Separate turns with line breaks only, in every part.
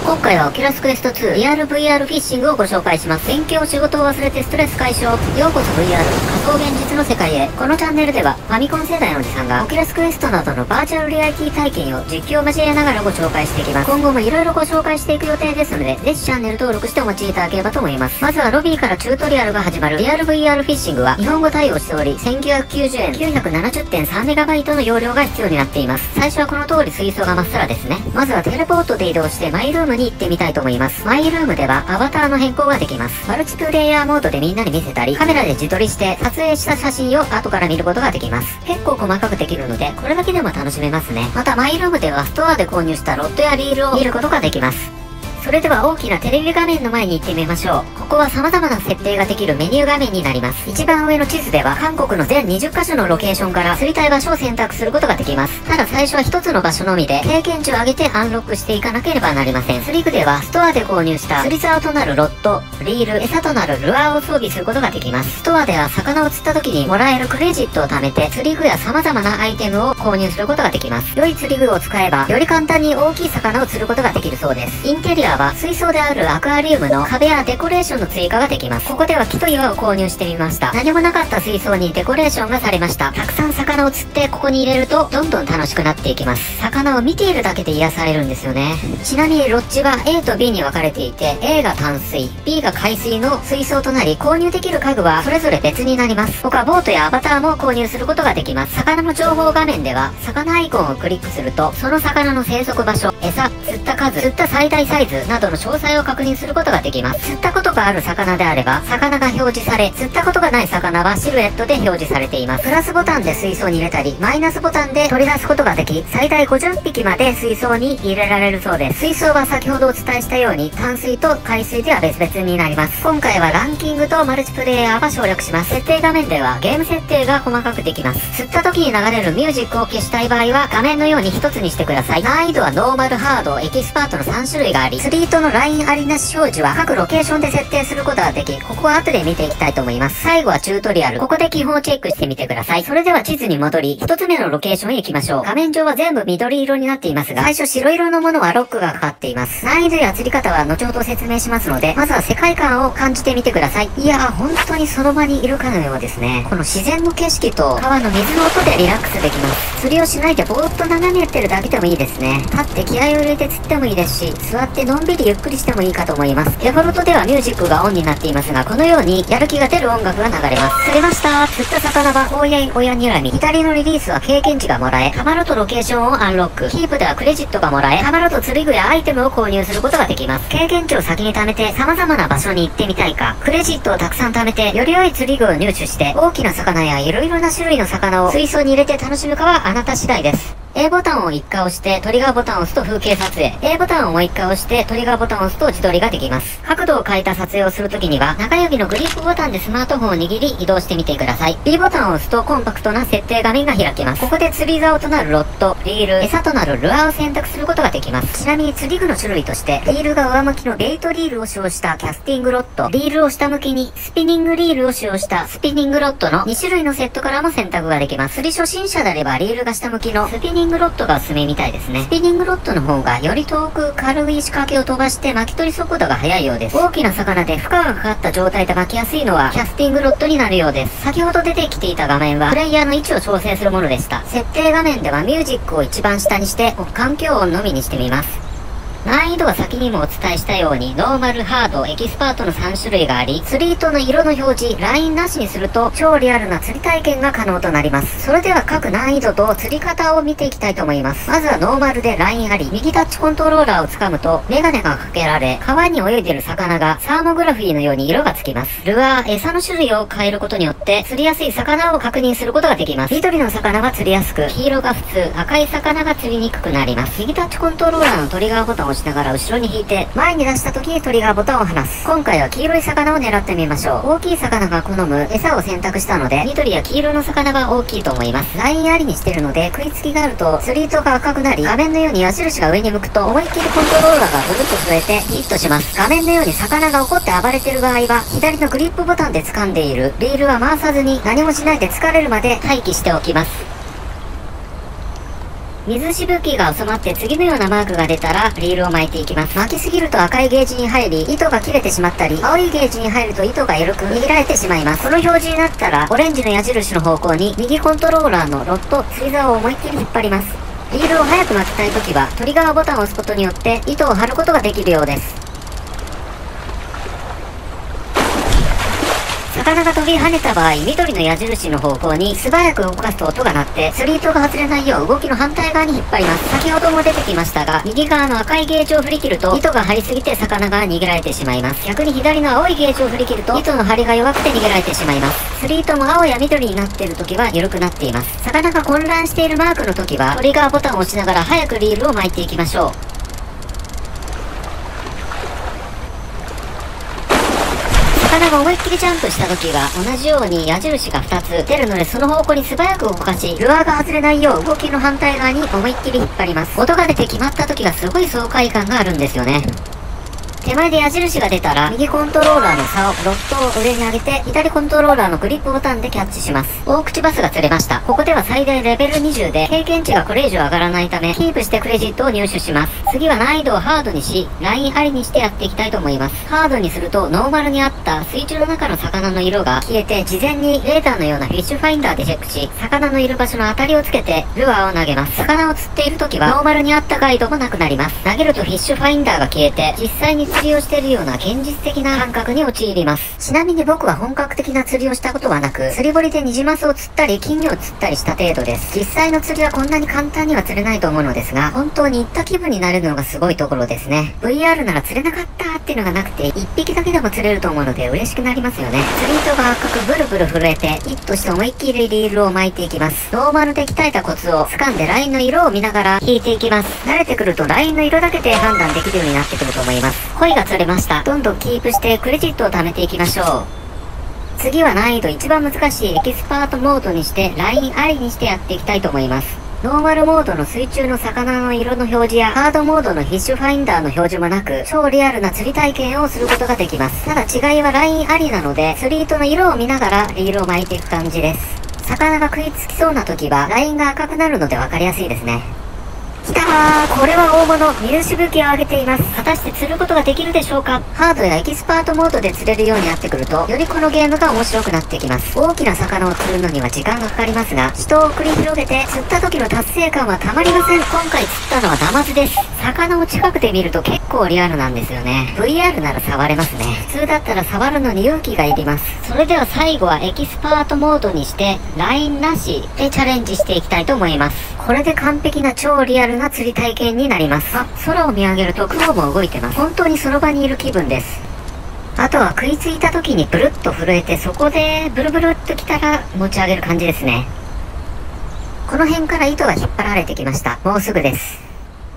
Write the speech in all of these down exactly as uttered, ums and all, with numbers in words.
今回はオキュラスクエストツーリアル ブイアール フィッシングをご紹介します。勉強仕事を忘れてストレス解消。ようこそ ブイアール 仮想現実の世界へ。このチャンネルではファミコン世代のおじさんがオキュラスクエストなどのバーチャルリアリティ体験を実況を交えながらご紹介していきます。今後も色々ご紹介していく予定ですので、ぜひチャンネル登録してお待ちいただければと思います。まずはロビーからチュートリアルが始まるリアル ブイアール フィッシングは日本語対応しており、せんきゅうひゃくきゅうじゅうえん きゅうひゃくななじゅってんさんメガバイトの容量が必要になっています。最初はこの通り水槽がまっさらですね。まずはテレポートで移動してマイルームに行ってみたいと思います。マイルームではアバターの変更ができます。マルチプレイヤーモードでみんなに見せたり、カメラで自撮りして撮影した写真を後から見ることができます。結構細かくできるので、これだけでも楽しめますね。またマイルームではストアで購入したロッドやリールを見ることができます。それでは大きなテレビ画面の前に行ってみましょう。ここは様々な設定ができるメニュー画面になります。一番上の地図では韓国の全にじゅっかしょのロケーションから釣りたい場所を選択することができます。ただ最初は一つの場所のみで経験値を上げてアンロックしていかなければなりません。釣り具ではストアで購入した釣り竿となるロッド、リール、餌となるルアーを装備することができます。ストアでは魚を釣った時にもらえるクレジットを貯めて釣り具や様々なアイテムを購入することができます。良い釣り具を使えばより簡単に大きい魚を釣ることができるそうです。インテリアは水槽であるアクアリウムの壁やデコレーションの追加ができます。ここでは木と岩を購入してみました。何もなかった水槽にデコレーションがされました。たくさん魚を釣ってここに入れるとどんどん楽しくなっていきます。魚を見ているだけで癒されるんですよね。ちなみにロッジは エー と ビー に分かれていて、 エー が淡水、 ビー が海水の水槽となり、購入できる家具はそれぞれ別になります。他ボートやアバターも購入することができます。魚の情報画面では魚アイコンをクリックすると、その魚の生息場所、餌、釣った数、釣った最大サイズなどの詳細を確認することができます。釣ったことがある魚であれば魚が表示され、釣ったことがない魚はシルエットで表示されています。プラスボタンで水槽に入れたり、マイナスボタンで取り出すことができ、最大ごじゅっぴきまで水槽に入れられるそうです。水槽は先ほどお伝えしたように淡水と海水では別々になります。今回はランキングとマルチプレイヤーは省略します。設定画面ではゲーム設定が細かくできます。釣った時に流れるミュージックを消したい場合は画面のように一つにしてください。難易度はノーマル、ハード、エキスパートのさんしゅるいがあり、釣り糸のラインありなし表示は各ロケーションで設定することができ、ここは後で見ていきたいと思います。最後はチュートリアル。ここで基本をチェックしてみてください。それでは地図に戻り、一つ目のロケーションへ行きましょう。画面上は全部緑色になっていますが、最初白色のものはロックがかかっています。難易度や釣り方は後ほど説明しますので、まずは世界観を感じてみてください。いやー、本当にその場にいるかのようですね。この自然の景色と川の水の音でリラックスできます。釣りをしないでぼーっと眺めてるだけでもいいですね。立って気合を入れて釣ってもいいですし、座ってのんびりゆっくりしてもいいかと思います。デフォルトではミュージックがオンになっていますが、このようにやる気が出る音楽が流れます。釣れました。釣った魚は大やい親にらみ。左のリリースは経験値がもらえ、カマロとロケーションをアンロック。キープではクレジットがもらえ、カマロと釣り具やアイテムを購入することができます。経験値を先に貯めて様々な場所に行ってみたいか、クレジットをたくさん貯めてより良い釣り具を入手して、大きな魚や色々な種類の魚を水槽に入れて楽しむかはあなた次第です。A ボタンをいっかい押してトリガーボタンを押すと風景撮影。A ボタンをもういっかい押してトリガーボタンを押すと自撮りができます。角度を変えた撮影をするときには中指のグリップボタンでスマートフォンを握り移動してみてください。B ボタンを押すとコンパクトな設定画面が開けます。ここで釣り竿となるロッド、リール、餌となるルアーを選択することができます。ちなみに釣り具の種類として、リールが上向きのベイトリールを使用したキャスティングロッド、リールを下向きにスピニングリールを使用したスピニングロッドのにしゅるいのセットからも選択ができます。釣り初心者であればリールが下向きのスピニングロッドがおすすめみたいですね。スピニングロッドの方がより遠く軽い仕掛けを飛ばして巻き取り速度が速いようです。大きな魚で負荷がかかった状態で巻きやすいのはキャスティングロッドになるようです。先ほど出てきていた画面はプレイヤーの位置を調整するものでした。設定画面ではミュージックを一番下にして環境音のみにしてみます。難易度は先にもお伝えしたようにノーマル、ハード、エキスパートのさんしゅるいがあり、釣り糸の色の表示、ラインなしにすると超リアルな釣り体験が可能となります。それでは各難易度と釣り方を見ていきたいと思います。まずはノーマルでラインあり、右タッチコントローラーを掴むとメガネがかけられ、川に泳いでる魚がサーモグラフィーのように色がつきます。ルアー、餌の種類を変えることによって釣りやすい魚を確認することができます。緑の魚が釣りやすく、黄色が普通、赤い魚が釣りにくくなります。右タッチコントローラーのトリガーボタンを押しながら後ろに引いて前に出した時にトリガーボタンを離す。今回は黄色い魚を狙ってみましょう。大きい魚が好む餌を選択したので、緑や黄色の魚が大きいと思います。ラインありにしてるので食いつきがあると釣り糸が赤くなり、画面のように矢印が上に向くと思いっきりコントローラーがぐるっと添えてヒットします。画面のように魚が怒って暴れてる場合は左のグリップボタンで掴んでいるリールは回さずに何もしないで疲れるまで待機しておきます。 水しぶきが収まって次のようなマークが出たらリールを巻いていきます。巻きすぎると赤いゲージに入り糸が切れてしまったり、青いゲージに入ると糸が緩く握られてしまいます。この表示になったらオレンジの矢印の方向に右コントローラーのロッド釣り竿を思いっきり引っ張ります。リールを早く巻きたいときはトリガーボタンを押すことによって糸を張ることができるようです。魚が飛び跳ねた場合、緑の矢印の方向に素早く動かすと音が鳴って釣り糸が外れないよう動きの反対側に引っ張ります。先ほども出てきましたが、右側の赤いゲージを振り切ると糸が張りすぎて魚が逃げられてしまいます。逆に左の青いゲージを振り切ると糸の張りが弱くて逃げられてしまいます。釣り糸も青や緑になっている時は緩くなっています。魚が混乱しているマークの時はトリガーボタンを押しながら早くリールを巻いていきましょう。魚が思いっきりジャンプした時は同じように矢印がふたつ出るので、その方向に素早く動かし、ルアーが外れないよう動きの反対側に思いっきり引っ張ります。音が出て決まった時がすごい爽快感があるんですよね。手前で矢印が出たら右コントローラーの竿、ロッドを上に上げて左コントローラーのグリップボタンでキャッチします。大口バスが釣れました。ここでは最大レベルにじゅうで経験値がこれ以上上がらないためキープしてクレジットを入手します。次は難易度をハードにしラインありにしてやっていきたいと思います。ハードにするとノーマルにあった水中の中の魚の色が消えて、事前にレーダーのようなフィッシュファインダーでチェックし、魚のいる場所の当たりをつけてルアーを投げます。魚を釣っている時はノーマルにあったガイドもなくなります。投げるとフィッシュファインダーが消えて実際に釣りをしているような現実的な感覚に陥ります。ちなみに僕は本格的な釣りをしたことはなく、釣り堀でニジマスを釣ったり金魚を釣ったりした程度です。実際の釣りはこんなに簡単には釣れないと思うのですが、本当に行った気分になれるのがすごいところですね。 ブイアール なら釣れなかったっていうのがなくていっぴきだけでも釣れると思うので嬉しくなりますよね。釣り糸が赤くブルブル震えてヒットして思いっきりリールを巻いていきます。ノーマルで鍛えたコツを掴んでラインの色を見ながら引いていきます。慣れてくるとラインの色だけで判断できるようになってくると思います。鯉が釣れました。どんどんキープしてクレジットを貯めていきましょう。次は難易度一番難しいエキスパートモードにしてラインありにしてやっていきたいと思います。ノーマルモードの水中の魚の色の表示やハードモードのフィッシュファインダーの表示もなく、超リアルな釣り体験をすることができます。ただ違いはラインありなので釣り糸の色を見ながらリールを巻いていく感じです。魚が食いつきそうな時はラインが赤くなるので分かりやすいですね。きたー、これは大物。水しぶきを上げています。果たして釣ることができるでしょうか。ハードやエキスパートモードで釣れるようになってくると、よりこのゲームが面白くなってきます。大きな魚を釣るのには時間がかかりますが、死闘を繰り広げて釣った時の達成感はたまりません。今回釣ったのはナマズです。魚を近くで見ると結構リアルなんですよね。 ブイアール なら触れますね。普通だったら触るのに勇気がいります。それでは最後はエキスパートモードにしてラインなしでチャレンジしていきたいと思います。これで完璧な超リアルな釣り体験になります。あ、空を見上げると雲も動いてます。本当にその場にいる気分です。あとは食いついた時にブルッと震えて、そこでブルブルっときたら持ち上げる感じですね。この辺から糸が引っ張られてきました。もうすぐです。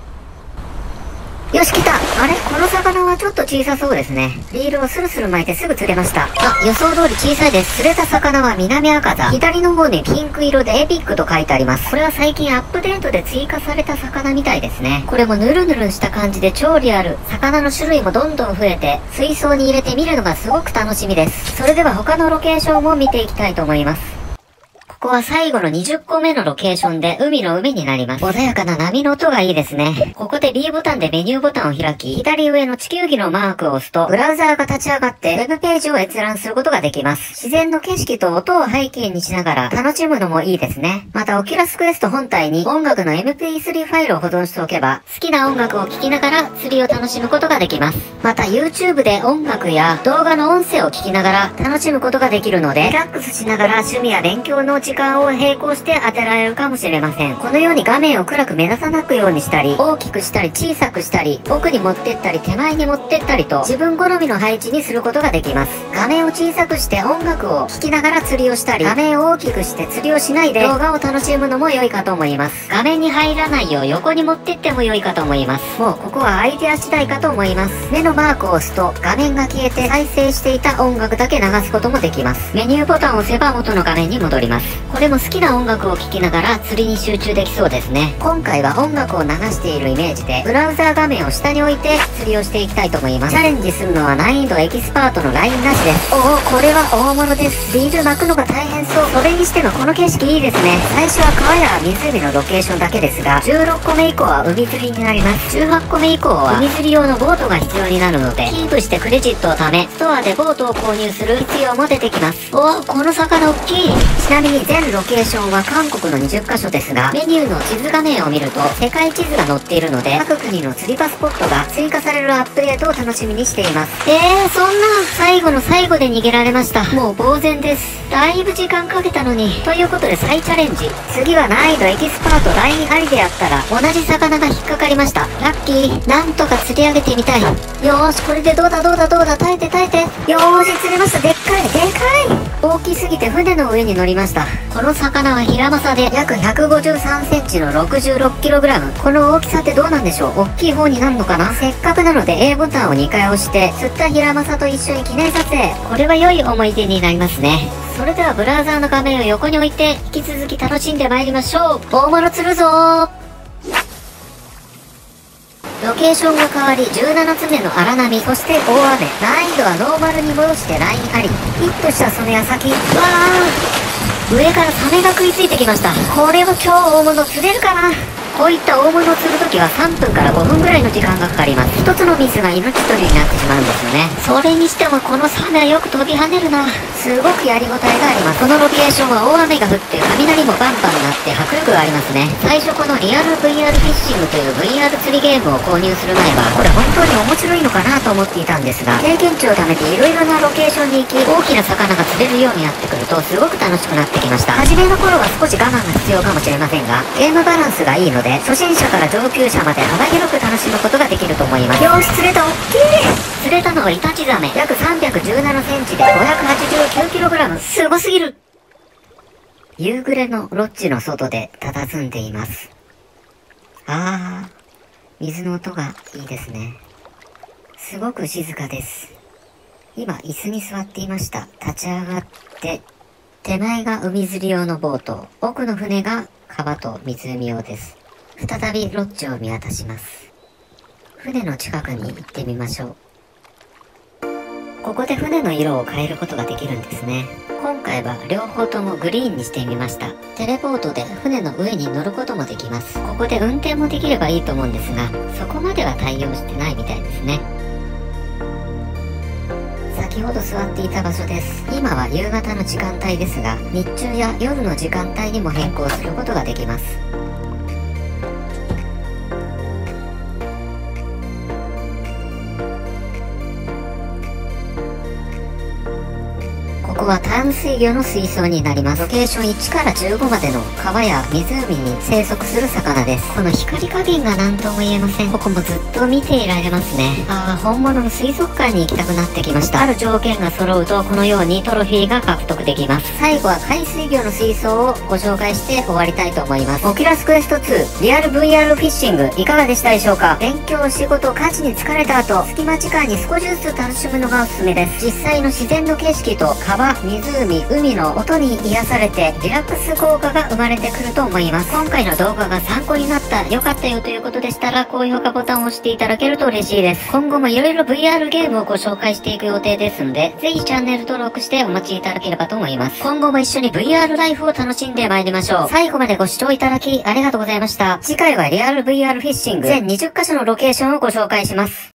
よし、来た。あれ、この魚はちょっと小さそうですね。リールをスルスル巻いてすぐ釣れました。あ、予想通り小さいです。釣れた魚はミナミアカザ。左の方にピンク色でエピックと書いてあります。これは最近アップデートで追加された魚みたいですね。これもヌルヌルした感じで超リアル。魚の種類もどんどん増えて、水槽に入れて見るのがすごく楽しみです。それでは他のロケーションも見ていきたいと思います。ここは最後のにじゅっこめのロケーションで海の海になります。穏やかな波の音がいいですね。ここで ビー ボタンでメニューボタンを開き、左上の地球儀のマークを押すと、ブラウザーが立ち上がってウェブページを閲覧することができます。自然の景色と音を背景にしながら楽しむのもいいですね。またオキュラスクエスト本体に音楽の エムピースリー ファイルを保存しておけば、好きな音楽を聴きながら釣りを楽しむことができます。また YouTube で音楽や動画の音声を聞きながら楽しむことができるので、リラックスしながら趣味や勉強の時間を並行して当てられるかもしれません。このように画面を暗く目立たなくようにしたり、大きくしたり小さくしたり、奥に持ってったり手前に持ってったりと、自分好みの配置にすることができます。画面を小さくして音楽を聴きながら釣りをしたり、画面を大きくして釣りをしないで動画を楽しむのも良いかと思います。画面に入らないよう横に持ってっても良いかと思います。もうここはアイデア次第かと思います。目のマークを押すと画面が消えて再生していた音楽だけ流すこともできます。メニューボタンを押せば元の画面に戻ります。 これも好きな音楽を聴きながら釣りに集中できそうですね。今回は音楽を流しているイメージで、ブラウザー画面を下に置いて釣りをしていきたいと思います。チャレンジするのは難易度エキスパートのラインなしです。おお、これは大物です。リール巻くのが大変そう。それにしてもこの景色いいですね。最初は川や湖のロケーションだけですが、じゅうろっこめ以降は海釣りになります。じゅうはっこめ以降は海釣り用のボートが必要になるので、キープしてクレジットを貯め、ストアでボートを購入する必要も出てきます。おお、この魚大きい。ちなみに全ロケーションは韓国のにじゅっかしょですが、メニューの地図画面を見ると世界地図が載っているので、各国の釣りパスポットが追加されるアップデートを楽しみにしています。えー、そんな最後の最後で逃げられました。もう呆然です。だいぶ時間かけたのに。ということで再チャレンジ。次は難易度エキスパートラインありでやったら同じ魚が引っかかりました。ラッキー。なんとか釣り上げてみたい。よーし、これでどうだどうだどうだ、耐えて耐えて。よーし、釣れました。でっかいでかい。大きすぎて船の上に乗りました。この魚はヒラマサで約ひゃくごじゅうさんセンチの ろくじゅうろっキログラム。この大きさってどうなんでしょう。大きい方になるのかな。せっかくなので A ボタンをにかい押して釣ったヒラマサと一緒に記念撮影。これは良い思い出になりますね。それではブラウザーの画面を横に置いて引き続き楽しんでまいりましょう。大物釣るぞー。ロケーションが変わりじゅうななつめの荒波、そして大雨。難易度はノーマルに戻してラインあり。ヒットしたその矢先、わー、上からサメが食いついてきました。これは今日大物釣れるかな。こういった大物を釣るときはさんぷんからごふんぐらいの時間がかかります。一つのミスが命取りになってしまうんですよね。それにしてもこのサメはよく飛び跳ねるな。すごくやりごたえがあります。このロケーションは大雨が降って雷もバンバン鳴って迫力がありますね。最初このリアル ブイアール フィッシングという ブイアール 釣りゲームを購入する前は、これ本当に面白いのかなと思っていたんですが、経験値を貯めて色々なロケーションに行き、大きな魚が釣れるようになってくるとすごく楽しくなってきました。初めの頃は少し我慢が必要かもしれませんが、ゲームバランスがいいので、初心者から上級者まで幅広く楽しむことができると思います。よーし、釣れた。おっきい。釣れたのはイタチザメ。約さんびゃくじゅうななセンチで ごひゃくはちじゅうきゅうキログラム。すごすぎる。夕暮れのロッジの外で佇んでいます。あー、水の音がいいですね。すごく静かです。今椅子に座っていました。立ち上がって、手前が海釣り用のボート、奥の船が川と湖用です。再びロッジを見渡します。船の近くに行ってみましょう。ここで船の色を変えることができるんですね。今回は両方ともグリーンにしてみました。テレポートで船の上に乗ることもできます。ここで運転もできればいいと思うんですが、そこまでは対応してないみたいですね。先ほど座っていた場所です。今は夕方の時間帯ですが、日中や夜の時間帯にも変更することができます。ここは淡水魚の水槽になります。ロケーションいちからじゅうごまでの川や湖に生息する魚です。この光加減が何とも言えません。ここもずっと見ていられますね。ああ、本物の水族館に行きたくなってきました。ある条件が揃うとこのようにトロフィーが獲得できます。最後は海水魚の水槽をご紹介して終わりたいと思います。オキュラスクエストツーリアル ブイアール フィッシングいかがでしたでしょうか。勉強、仕事、家事に疲れた後、隙間時間に少しずつ楽しむのがおすすめです。実際の自然の景色と川、湖、海の音に癒されてリラックス効果が生まれてくると思います。今回の動画が参考になった、良かったよということでしたら、高評価ボタンを押していただけると嬉しいです。今後も色々 ブイアール ゲームをご紹介していく予定ですので、ぜひチャンネル登録してお待ちいただければと思います。今後も一緒に ブイアール ライフを楽しんでまいりましょう。最後までご視聴いただきありがとうございました。次回はリアル ブイアール フィッシング全にじゅっかしょのロケーションをご紹介します。